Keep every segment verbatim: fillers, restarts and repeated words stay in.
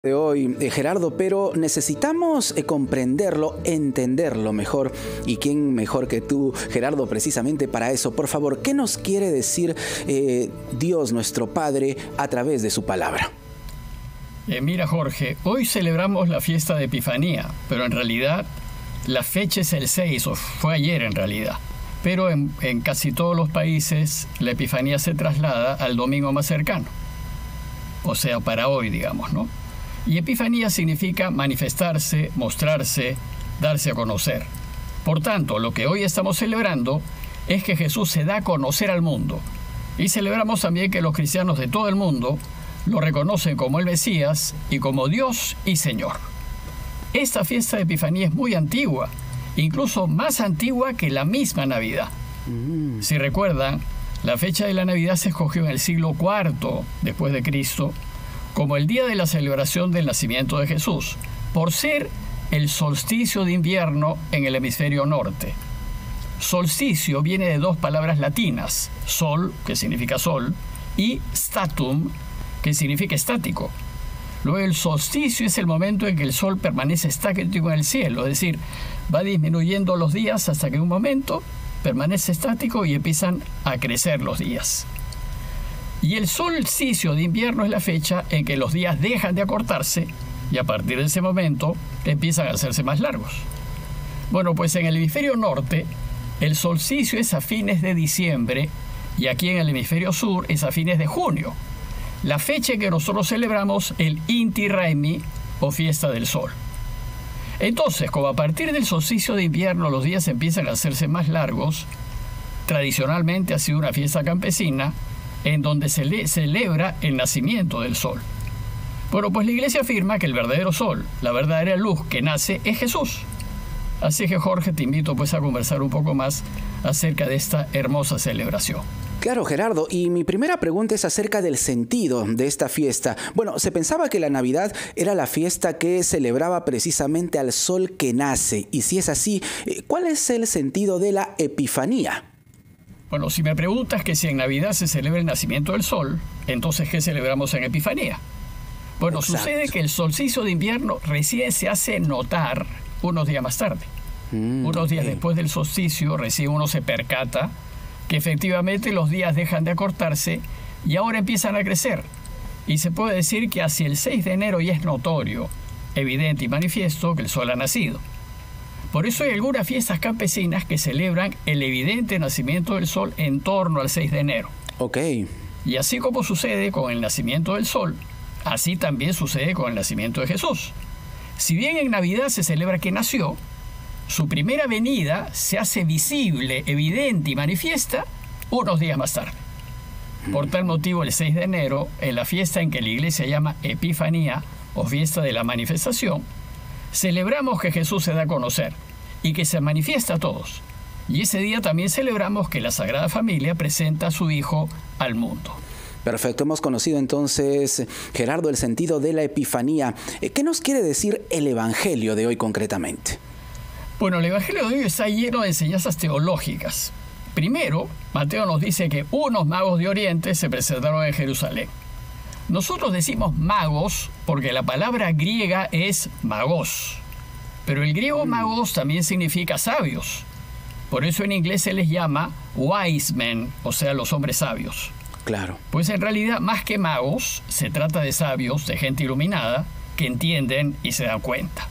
de hoy, eh, Gerardo, pero necesitamos eh, comprenderlo, entenderlo mejor. ¿Y quién mejor que tú, Gerardo, precisamente para eso? Por favor, ¿qué nos quiere decir eh, Dios, nuestro Padre, a través de su palabra? Eh, mira, Jorge, hoy celebramos la fiesta de Epifanía, pero en realidad la fecha es el seis, o fue ayer en realidad. Pero en, en casi todos los países la Epifanía se traslada al domingo más cercano. O sea, para hoy, digamos, ¿no? Y Epifanía significa manifestarse, mostrarse, darse a conocer. Por tanto, lo que hoy estamos celebrando es que Jesús se da a conocer al mundo. Y celebramos también que los cristianos de todo el mundo lo reconocen como el Mesías y como Dios y Señor. Esta fiesta de Epifanía es muy antigua, incluso más antigua que la misma Navidad. Mm. Si recuerdan, la fecha de la Navidad se escogió en el siglo cuarto después de Cristo como el día de la celebración del nacimiento de Jesús, por ser el solsticio de invierno en el hemisferio norte. Solsticio viene de dos palabras latinas, sol, que significa sol, y statum, que significa estático. Luego el solsticio es el momento en que el sol permanece estático en el cielo, es decir, va disminuyendo los días hasta que en un momento permanece estático y empiezan a crecer los días. Y el solsticio de invierno es la fecha en que los días dejan de acortarse y a partir de ese momento empiezan a hacerse más largos. Bueno, pues en el hemisferio norte el solsticio es a fines de diciembre y aquí en el hemisferio sur es a fines de junio. La fecha en que nosotros celebramos el Inti Raymi o fiesta del sol. Entonces, como a partir del solsticio de invierno los días empiezan a hacerse más largos, tradicionalmente ha sido una fiesta campesina en donde se le celebra el nacimiento del sol. Bueno, pues la iglesia afirma que el verdadero sol, la verdadera luz que nace, es Jesús. Así que, Jorge, te invito pues a conversar un poco más acerca de esta hermosa celebración. Claro, Gerardo, y mi primera pregunta es acerca del sentido de esta fiesta. Bueno, se pensaba que la Navidad era la fiesta que celebraba precisamente al sol que nace, y si es así, ¿cuál es el sentido de la Epifanía? Bueno, si me preguntas que si en Navidad se celebra el nacimiento del sol, entonces ¿qué celebramos en Epifanía? Bueno, Exacto. Sucede que el solsticio de invierno recién se hace notar unos días más tarde. Mm, unos días okay. después del solsticio, recién uno se percata que efectivamente los días dejan de acortarse y ahora empiezan a crecer. Y se puede decir que hacia el seis de enero ya es notorio, evidente y manifiesto que el sol ha nacido. Por eso hay algunas fiestas campesinas que celebran el evidente nacimiento del sol en torno al seis de enero. Ok. Y así como sucede con el nacimiento del sol, así también sucede con el nacimiento de Jesús. Si bien en Navidad se celebra que nació, su primera venida se hace visible, evidente y manifiesta unos días más tarde. Por tal motivo, el seis de enero, en la fiesta en que la iglesia llama Epifanía o fiesta de la manifestación, celebramos que Jesús se da a conocer y que se manifiesta a todos. Y ese día también celebramos que la Sagrada Familia presenta a su Hijo al mundo. Perfecto, hemos conocido entonces, Gerardo, el sentido de la Epifanía. ¿Qué nos quiere decir el Evangelio de hoy concretamente? Bueno, el Evangelio de hoy está lleno de enseñanzas teológicas. Primero, Mateo nos dice que unos magos de Oriente se presentaron en Jerusalén. Nosotros decimos magos porque la palabra griega es magos, pero el griego magos también significa sabios. Por eso en inglés se les llama wise men, o sea, los hombres sabios. Claro. Pues en realidad, más que magos, se trata de sabios, de gente iluminada, que entienden y se dan cuenta.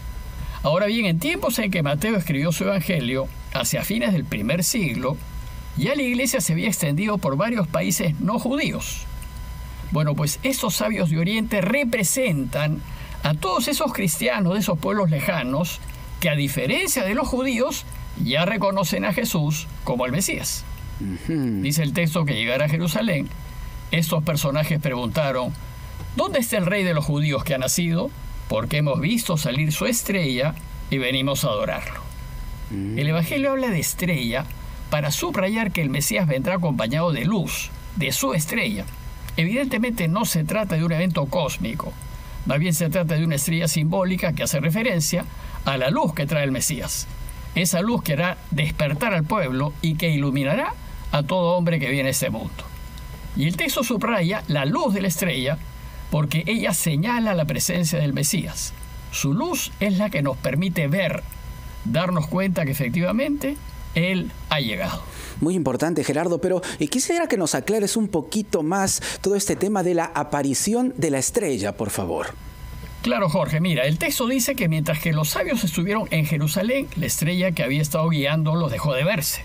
Ahora bien, en tiempos en que Mateo escribió su evangelio, hacia fines del primer siglo, ya la iglesia se había extendido por varios países no judíos. Bueno, pues esos sabios de Oriente representan a todos esos cristianos de esos pueblos lejanos que, a diferencia de los judíos, ya reconocen a Jesús como el Mesías. Uh-huh. Dice el texto que llegara a Jerusalén, estos personajes preguntaron: ¿dónde está el rey de los judíos que ha nacido? Porque hemos visto salir su estrella y venimos a adorarlo. Uh-huh. El Evangelio habla de estrella para subrayar que el Mesías vendrá acompañado de luz, de su estrella. Evidentemente no se trata de un evento cósmico, más bien se trata de una estrella simbólica que hace referencia a la luz que trae el Mesías. Esa luz que hará despertar al pueblo y que iluminará a todo hombre que viene a este mundo. Y el texto subraya la luz de la estrella porque ella señala la presencia del Mesías. Su luz es la que nos permite ver, darnos cuenta que efectivamente Él ha llegado. Muy importante, Gerardo, pero eh, quisiera que nos aclares un poquito más todo este tema de la aparición de la estrella, por favor. Claro, Jorge, mira, el texto dice que mientras que los sabios estuvieron en Jerusalén, la estrella que había estado guiando los dejó de verse.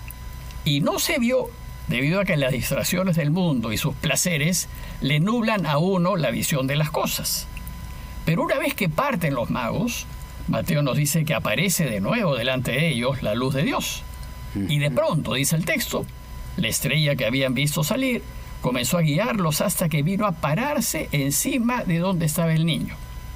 Y no se vio debido a que las distracciones del mundo y sus placeres le nublan a uno la visión de las cosas. Pero una vez que parten los magos, Mateo nos dice que aparece de nuevo delante de ellos la luz de Dios. Y de pronto, dice el texto, la estrella que habían visto salir comenzó a guiarlos hasta que vino a pararse encima de donde estaba el niño.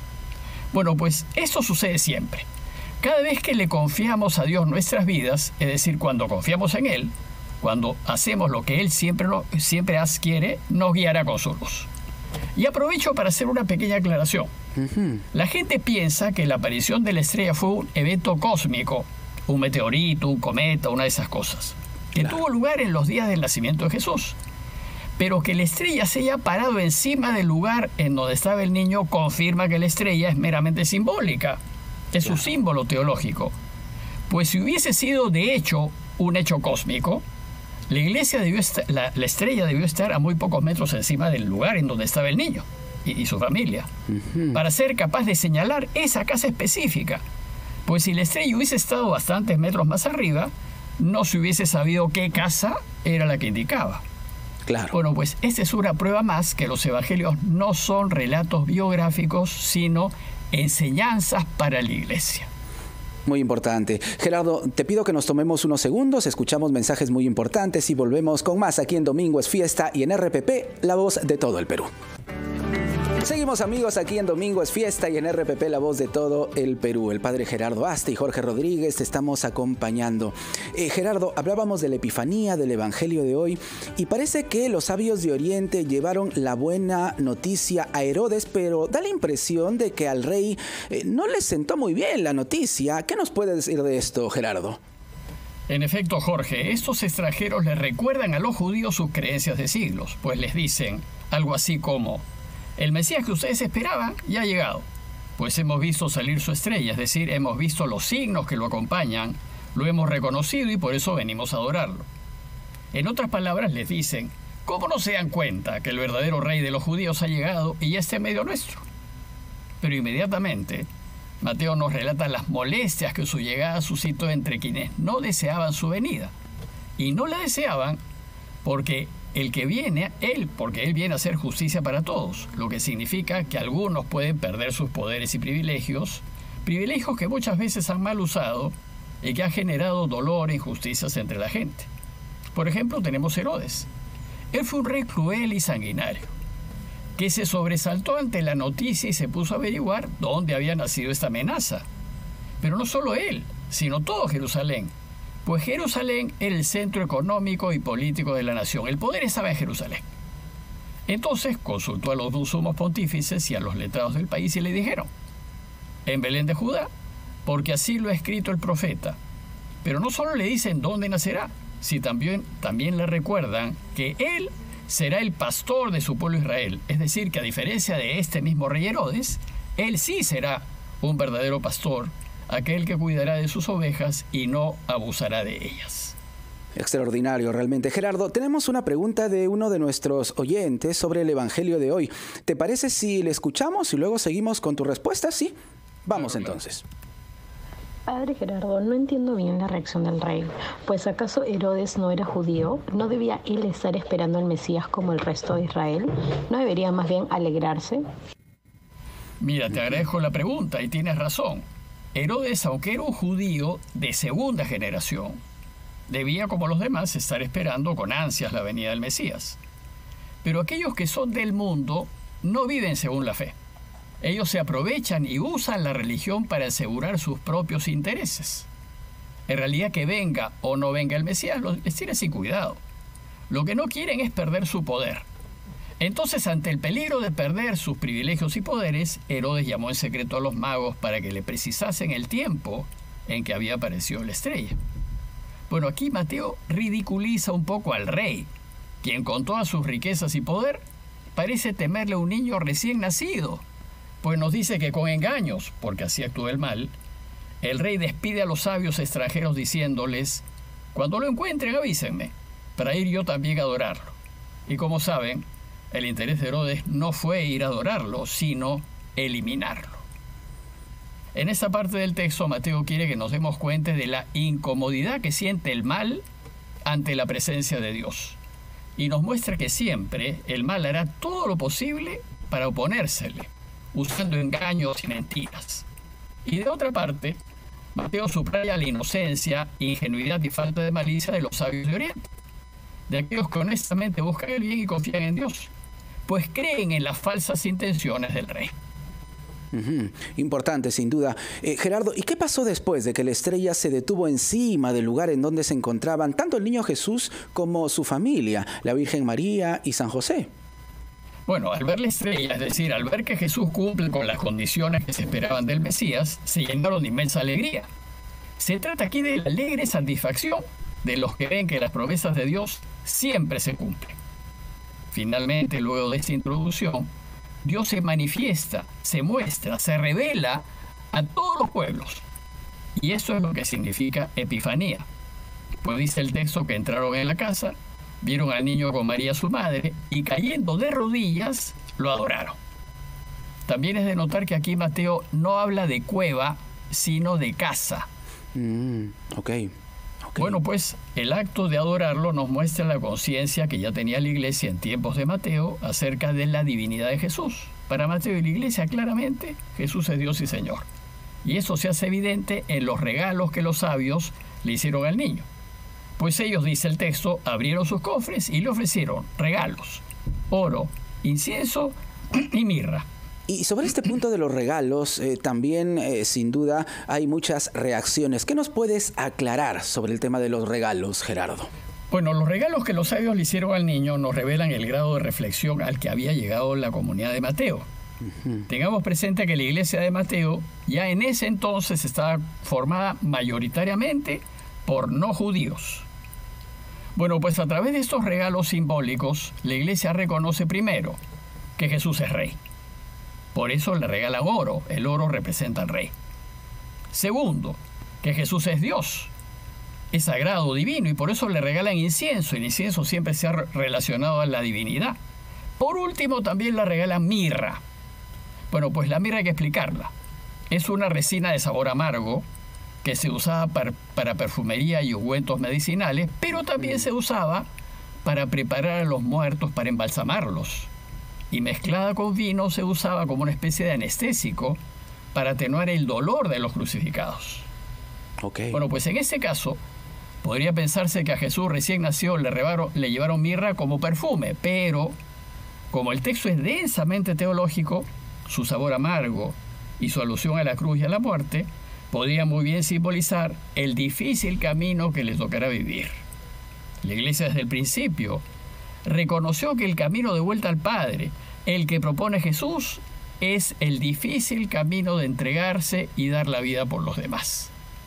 Bueno, pues esto sucede siempre. Cada vez que le confiamos a Dios nuestras vidas, es decir, cuando confiamos en Él, cuando hacemos lo que Él siempre, lo, siempre quiere, nos guiará con su luz. Y aprovecho para hacer una pequeña aclaración. Uh-huh. La gente piensa que la aparición de la estrella fue un evento cósmico, un meteorito, un cometa, una de esas cosas, que claro. tuvo lugar en los días del nacimiento de Jesús. Pero que la estrella se haya parado encima del lugar en donde estaba el niño confirma que la estrella es meramente simbólica. Es claro. un símbolo teológico. Pues si hubiese sido de hecho un hecho cósmico, la iglesia debió estar, la, la estrella debió estar a muy pocos metros encima del lugar en donde estaba el niño y, y su familia, uh-huh. para ser capaz de señalar esa casa específica. Pues si la estrella hubiese estado bastantes metros más arriba, no se hubiese sabido qué casa era la que indicaba. Claro. Bueno, pues esta es una prueba más que los evangelios no son relatos biográficos, sino enseñanzas para la iglesia. Muy importante. Gerardo, te pido que nos tomemos unos segundos, escuchamos mensajes muy importantes y volvemos con más aquí en Domingo es Fiesta y en R P P, la voz de todo el Perú. Seguimos, amigos, aquí en Domingo es Fiesta y en R P P, la voz de todo el Perú. El padre Gerardo Asta y Jorge Rodríguez te estamos acompañando. Eh, Gerardo, hablábamos de la Epifanía, del Evangelio de hoy, y parece que los sabios de Oriente llevaron la buena noticia a Herodes, pero da la impresión de que al rey eh, no le sentó muy bien la noticia. ¿Qué nos puede decir de esto, Gerardo? En efecto, Jorge, estos extranjeros le recuerdan a los judíos sus creencias de siglos, pues les dicen algo así como: el Mesías que ustedes esperaban ya ha llegado, pues hemos visto salir su estrella, es decir, hemos visto los signos que lo acompañan, lo hemos reconocido y por eso venimos a adorarlo. En otras palabras, les dicen: ¿cómo no se dan cuenta que el verdadero rey de los judíos ha llegado y ya está en medio nuestro? Pero inmediatamente, Mateo nos relata las molestias que su llegada suscitó entre quienes no deseaban su venida. Y no la deseaban porque el que viene, él, porque él viene a hacer justicia para todos, lo que significa que algunos pueden perder sus poderes y privilegios, privilegios que muchas veces han mal usado y que han generado dolor e injusticias entre la gente. Por ejemplo, tenemos Herodes. Él fue un rey cruel y sanguinario, que se sobresaltó ante la noticia y se puso a averiguar dónde había nacido esta amenaza. Pero no solo él, sino todo Jerusalén. Pues Jerusalén era el centro económico y político de la nación. El poder estaba en Jerusalén. Entonces consultó a los dos sumos pontífices y a los letrados del país y le dijeron: en Belén de Judá, porque así lo ha escrito el profeta. Pero no solo le dicen dónde nacerá, sino también, también le recuerdan que él será el pastor de su pueblo Israel. Es decir, que a diferencia de este mismo rey Herodes, él sí será un verdadero pastor, aquel que cuidará de sus ovejas y no abusará de ellas. Extraordinario, realmente. Gerardo, tenemos una pregunta de uno de nuestros oyentes sobre el Evangelio de hoy. ¿Te parece si le escuchamos y luego seguimos con tu respuesta? Sí. Vamos claro, entonces. Claro. Padre Gerardo, no entiendo bien la reacción del rey. Pues ¿acaso Herodes no era judío? ¿No debía él estar esperando al Mesías como el resto de Israel? ¿No debería más bien alegrarse? Mira, te agradezco la pregunta y tienes razón. Herodes, aunque era un judío de segunda generación, debía, como los demás, estar esperando con ansias la venida del Mesías. Pero aquellos que son del mundo no viven según la fe. Ellos se aprovechan y usan la religión para asegurar sus propios intereses. En realidad, que venga o no venga el Mesías les tiene sin cuidado. Lo que no quieren es perder su poder. Entonces, ante el peligro de perder sus privilegios y poderes, Herodes llamó en secreto a los magos para que le precisasen el tiempo en que había aparecido la estrella. Bueno, aquí Mateo ridiculiza un poco al rey, quien con todas sus riquezas y poder parece temerle a un niño recién nacido, pues nos dice que con engaños, porque así actúa el mal, el rey despide a los sabios extranjeros diciéndoles: cuando lo encuentren avísenme, para ir yo también a adorarlo. Y como saben, el interés de Herodes no fue ir a adorarlo, sino eliminarlo. En esta parte del texto, Mateo quiere que nos demos cuenta de la incomodidad que siente el mal ante la presencia de Dios. Y nos muestra que siempre el mal hará todo lo posible para oponérsele, usando engaños y mentiras. Y de otra parte, Mateo subraya la inocencia, ingenuidad y falta de malicia de los sabios de Oriente, de aquellos que honestamente buscan el bien y confían en Dios, pues creen en las falsas intenciones del rey. Uh-huh. Importante, sin duda. Eh, Gerardo, ¿y qué pasó después de que la estrella se detuvo encima del lugar en donde se encontraban tanto el niño Jesús como su familia, la Virgen María y San José? Bueno, al ver la estrella, es decir, al ver que Jesús cumple con las condiciones que se esperaban del Mesías, se llenaron de inmensa alegría. Se trata aquí de la alegre satisfacción de los que ven que las promesas de Dios siempre se cumplen. Finalmente, luego de esta introducción, Dios se manifiesta, se muestra, se revela a todos los pueblos. Y eso es lo que significa Epifanía. Pues dice el texto que entraron en la casa, vieron al niño con María su madre y cayendo de rodillas lo adoraron. También es de notar que aquí Mateo no habla de cueva, sino de casa. Mm, ok. Okay. Bueno, pues el acto de adorarlo nos muestra la conciencia que ya tenía la iglesia en tiempos de Mateo acerca de la divinidad de Jesús. Para Mateo y la iglesia, claramente, Jesús es Dios y Señor. Y eso se hace evidente en los regalos que los sabios le hicieron al niño. Pues ellos, dice el texto, abrieron sus cofres y le ofrecieron regalos, oro, incienso y mirra. Y sobre este punto de los regalos, eh, también, eh, sin duda, hay muchas reacciones. ¿Qué nos puedes aclarar sobre el tema de los regalos, Gerardo? Bueno, los regalos que los sabios le hicieron al niño nos revelan el grado de reflexión al que había llegado la comunidad de Mateo. Uh-huh. Tengamos presente que la iglesia de Mateo ya en ese entonces estaba formada mayoritariamente por no judíos. Bueno, pues a través de estos regalos simbólicos, la iglesia reconoce primero que Jesús es rey. Por eso le regalan oro. El oro representa al rey. Segundo, que Jesús es Dios. Es sagrado, divino, y por eso le regalan incienso. El incienso siempre se ha relacionado a la divinidad. Por último, también le regalan mirra. Bueno, pues la mirra hay que explicarla. Es una resina de sabor amargo que se usaba para, para perfumería y ungüentos medicinales, pero también se usaba para preparar a los muertos, para embalsamarlos. Y mezclada con vino se usaba como una especie de anestésico para atenuar el dolor de los crucificados. Okay. Bueno, pues en ese caso, podría pensarse que a Jesús recién nació le, rebaron, le llevaron mirra como perfume, pero como el texto es densamente teológico, su sabor amargo y su alusión a la cruz y a la muerte podría muy bien simbolizar el difícil camino que le tocará vivir. La iglesia desde el principio reconoció que el camino de vuelta al Padre, el que propone Jesús, es el difícil camino de entregarse y dar la vida por los demás.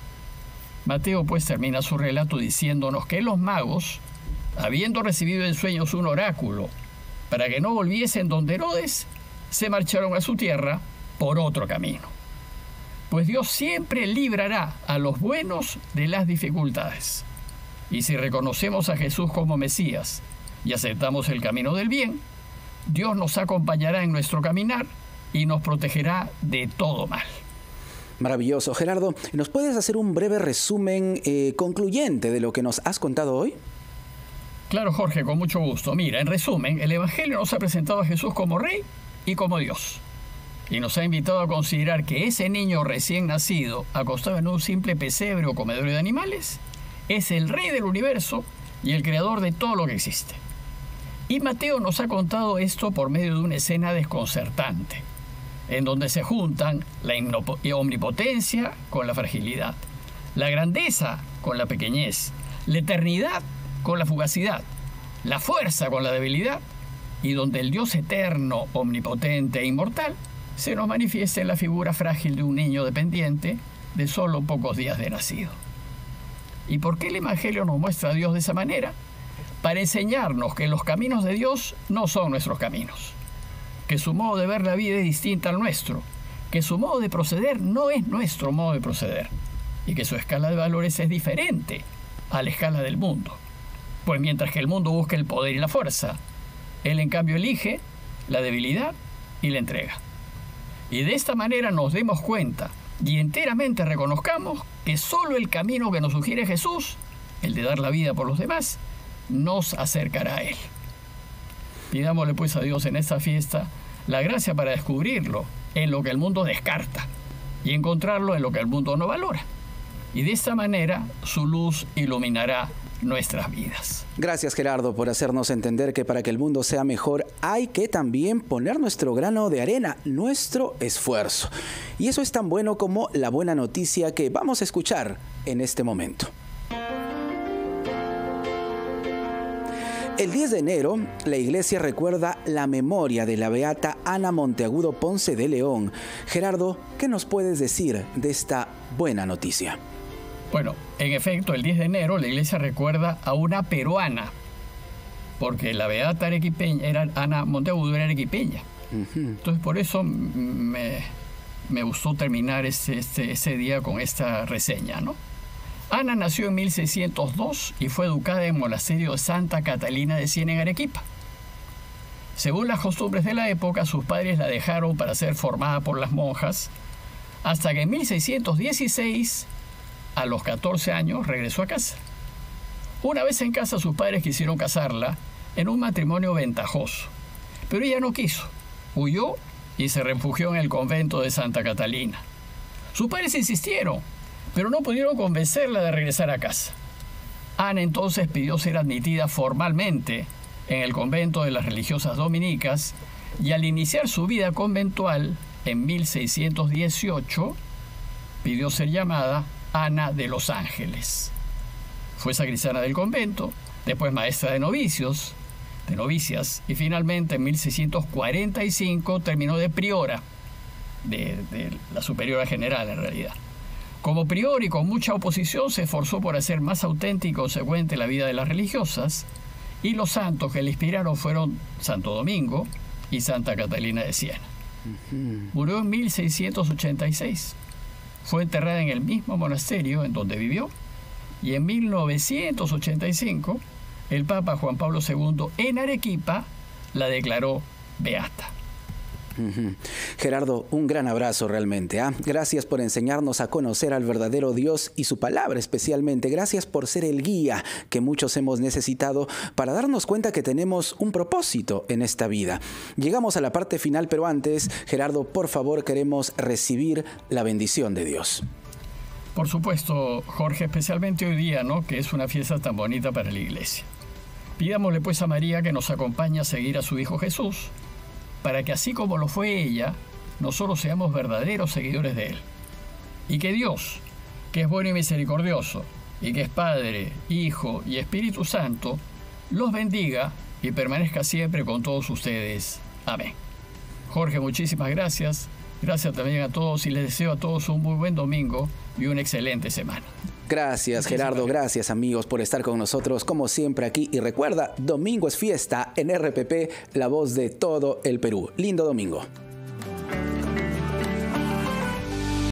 Mateo pues termina su relato diciéndonos que los magos, habiendo recibido en sueños un oráculo para que no volviesen donde Herodes, se marcharon a su tierra por otro camino. Pues Dios siempre librará a los buenos de las dificultades. Y si reconocemos a Jesús como Mesías y aceptamos el camino del bien, Dios nos acompañará en nuestro caminar y nos protegerá de todo mal. Maravilloso. Gerardo, ¿nos puedes hacer un breve resumen eh, concluyente de lo que nos has contado hoy? Claro, Jorge, con mucho gusto. Mira, en resumen, el Evangelio nos ha presentado a Jesús como Rey y como Dios. Y nos ha invitado a considerar que ese niño recién nacido, acostado en un simple pesebre o comedor de animales, es el Rey del universo y el creador de todo lo que existe. Y Mateo nos ha contado esto por medio de una escena desconcertante, en donde se juntan la omnipotencia con la fragilidad, la grandeza con la pequeñez, la eternidad con la fugacidad, la fuerza con la debilidad, y donde el Dios eterno, omnipotente e inmortal se nos manifiesta en la figura frágil de un niño dependiente de solo pocos días de nacido. ¿Y por qué el Evangelio nos muestra a Dios de esa manera? para enseñarnos que los caminos de Dios no son nuestros caminos, que su modo de ver la vida es distinta al nuestro, que su modo de proceder no es nuestro modo de proceder y que su escala de valores es diferente a la escala del mundo. Pues mientras que el mundo busca el poder y la fuerza, él en cambio elige la debilidad y la entrega. Y de esta manera nos demos cuenta y enteramente reconozcamos que solo el camino que nos sugiere Jesús, el de dar la vida por los demás, nos acercará a Él. Pidámosle pues a Dios en esta fiesta la gracia para descubrirlo en lo que el mundo descarta y encontrarlo en lo que el mundo no valora. Y de esta manera su luz iluminará nuestras vidas. Gracias, Gerardo, por hacernos entender que para que el mundo sea mejor hay que también poner nuestro grano de arena, nuestro esfuerzo. Y eso es tan bueno como la buena noticia que vamos a escuchar en este momento. El diez de enero, la iglesia recuerda la memoria de la beata Ana Monteagudo Ponce de León. Gerardo, ¿qué nos puedes decir de esta buena noticia? Bueno, en efecto, el diez de enero la iglesia recuerda a una peruana, porque la beata arequipeña, era Ana Monteagudo era arequipeña. Uh-huh. Entonces, por eso me, me gustó terminar ese, ese, ese día con esta reseña, ¿no? Ana nació en mil seiscientos dos y fue educada en el monasterio de Santa Catalina de Siena en Arequipa. Según las costumbres de la época, sus padres la dejaron para ser formada por las monjas, hasta que en mil seiscientos dieciséis, a los catorce años, regresó a casa. Una vez en casa, sus padres quisieron casarla en un matrimonio ventajoso, pero ella no quiso, huyó y se refugió en el convento de Santa Catalina. Sus padres insistieron, pero no pudieron convencerla de regresar a casa. Ana entonces pidió ser admitida formalmente en el convento de las religiosas dominicas y al iniciar su vida conventual en mil seiscientos dieciocho pidió ser llamada Ana de los Ángeles. Fue sacristana del convento, después maestra de novicios, de novicias y finalmente en mil seiscientos cuarenta y cinco terminó de priora, de, de la superiora general en realidad. Como prior y con mucha oposición se esforzó por hacer más auténtica y consecuente la vida de las religiosas, y los santos que le inspiraron fueron Santo Domingo y Santa Catalina de Siena. Uh-huh. Murió en mil seiscientos ochenta y seis. Fue enterrada en el mismo monasterio en donde vivió, y en mil novecientos ochenta y cinco el Papa Juan Pablo segundo en Arequipa la declaró beata. Uh-huh. Gerardo, un gran abrazo realmente. ¿eh? Gracias por enseñarnos a conocer al verdadero Dios y su palabra especialmente. Gracias por ser el guía que muchos hemos necesitado para darnos cuenta que tenemos un propósito en esta vida. Llegamos a la parte final, pero antes, Gerardo, por favor, queremos recibir la bendición de Dios. Por supuesto, Jorge, especialmente hoy día, ¿no? Que es una fiesta tan bonita para la iglesia. Pidámosle pues a María que nos acompañe a seguir a su Hijo Jesús, para que así como lo fue ella, nosotros seamos verdaderos seguidores de Él. Y que Dios, que es bueno y misericordioso, y que es Padre, Hijo y Espíritu Santo, los bendiga y permanezca siempre con todos ustedes. Amén. Jorge, muchísimas gracias. Gracias también a todos y les deseo a todos un muy buen domingo y una excelente semana. Gracias, Gerardo. Gracias, amigos, por estar con nosotros como siempre aquí. Y recuerda, domingo es fiesta en R P P, la voz de todo el Perú. Lindo domingo.